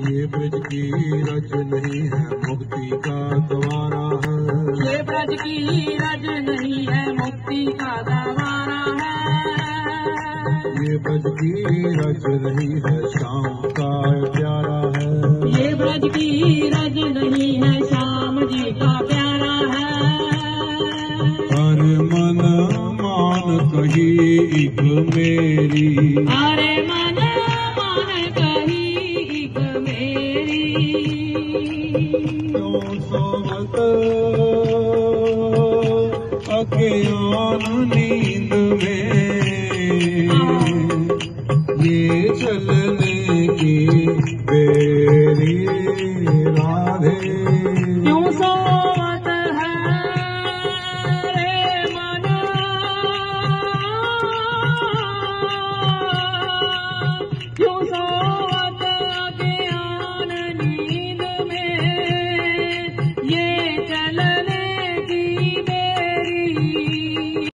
ये ब्रज की रज नहीं है मुक्ति का द्वारा है। ये ब्रज की रज नहीं है मुक्ति का द्वारा है। ये ब्रज की रज नहीं है श्याम का प्यारा है। ये ब्रज की रज नहीं है श्याम जी का प्यारा है। हर मन मान कही एक मेरी, अरे मन मान कही एक मेरी। क्यों सोवत अज्ञान नींद में ये चल